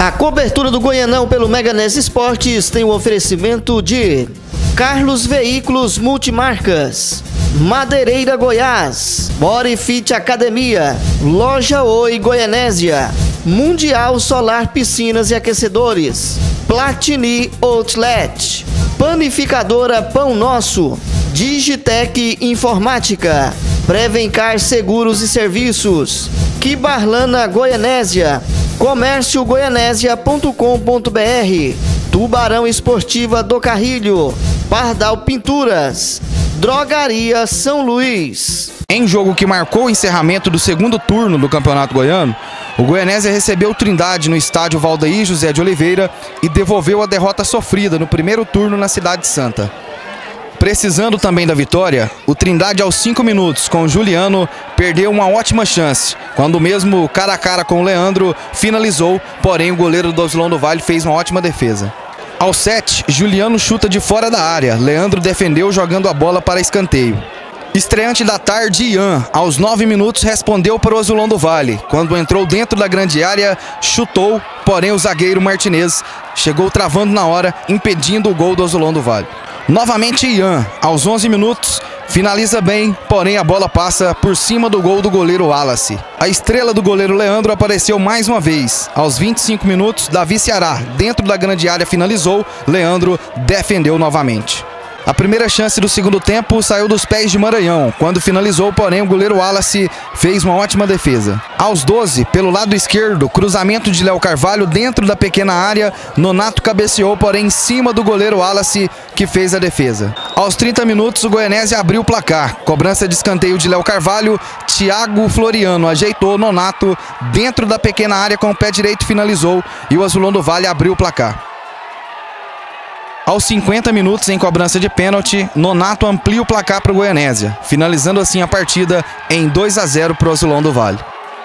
A cobertura do Goianão pelo Meganese Esportes tem o oferecimento de Carlos Veículos Multimarcas, Madeireira Goiás, Borifit Academia, Loja Oi Goianésia, Mundial Solar Piscinas e Aquecedores, Platini Outlet, Panificadora Pão Nosso, Digitec Informática, Prevencar Seguros e Serviços, Kibarlana Goianésia, comérciogoianésia.com.br, Tubarão Esportiva do Carrilho, Pardal Pinturas, Drogaria São Luís. Em jogo que marcou o encerramento do segundo turno do Campeonato Goiano, o Goianésia recebeu o Trindade no estádio Valdeir José de Oliveira e devolveu a derrota sofrida no primeiro turno na Cidade Santa. Precisando também da vitória, o Trindade aos 5 minutos com o Juliano perdeu uma ótima chance, quando mesmo cara a cara com o Leandro finalizou, porém o goleiro do Azulão do Vale fez uma ótima defesa. Aos 7, Juliano chuta de fora da área, Leandro defendeu jogando a bola para escanteio. Estreante da tarde, Ian, aos 9 minutos respondeu para o Azulão do Vale, quando entrou dentro da grande área, chutou, porém o zagueiro Martinez chegou travando na hora, impedindo o gol do Azulão do Vale. Novamente Ian, aos 11 minutos, finaliza bem, porém a bola passa por cima do gol do goleiro Wallace. A estrela do goleiro Leandro apareceu mais uma vez. Aos 25 minutos, Davi Ceará, dentro da grande área, finalizou, Leandro defendeu novamente. A primeira chance do segundo tempo saiu dos pés de Maranhão, quando finalizou, porém o goleiro Wallace fez uma ótima defesa. Aos 12, pelo lado esquerdo, cruzamento de Léo Carvalho dentro da pequena área, Nonato cabeceou, porém em cima do goleiro Wallace, que fez a defesa. Aos 30 minutos, o Goianésia abriu o placar, cobrança de escanteio de Léo Carvalho, Thiago Floriano ajeitou, Nonato dentro da pequena área com o pé direito finalizou e o Azulão do Vale abriu o placar. Aos 50 minutos, em cobrança de pênalti, Nonato amplia o placar para o Goianésia, finalizando assim a partida em 2-0 para o Azulão do Vale.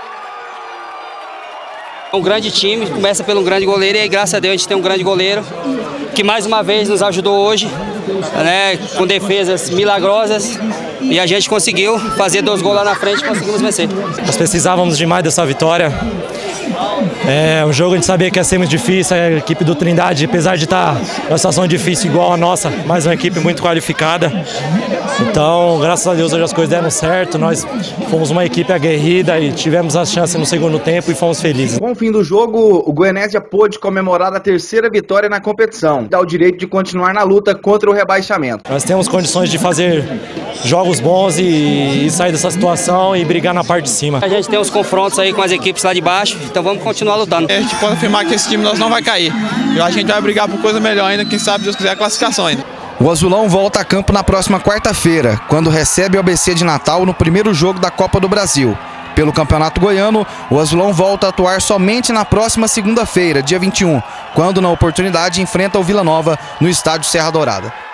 Um grande time, começa pelo grande goleiro e graças a Deus a gente tem um grande goleiro que mais uma vez nos ajudou hoje, né, com defesas milagrosas, e a gente conseguiu fazer 2 gols lá na frente e conseguimos vencer. Nós precisávamos demais dessa vitória. O jogo a gente sabia que ia ser muito difícil, a equipe do Trindade, apesar de estar numa situação difícil igual a nossa, mas uma equipe muito qualificada. Então, graças a Deus, hoje as coisas deram certo, nós fomos uma equipe aguerrida e tivemos a chance no segundo tempo e fomos felizes. Com o fim do jogo, o Goianésia pôde comemorar a 3ª vitória na competição, dá o direito de continuar na luta contra o rebaixamento. Nós temos condições de fazer jogos bons e sair dessa situação e brigar na parte de cima. A gente tem os confrontos aí com as equipes lá de baixo, então vamos continuar lutando. A gente pode afirmar que esse time nós não vai cair. A gente vai brigar por coisa melhor ainda, quem sabe Deus quiser a classificação ainda. O Azulão volta a campo na próxima quarta-feira, quando recebe o ABC de Natal no primeiro jogo da Copa do Brasil. Pelo Campeonato Goiano, o Azulão volta a atuar somente na próxima segunda-feira, dia 21, quando na oportunidade enfrenta o Vila Nova no estádio Serra Dourada.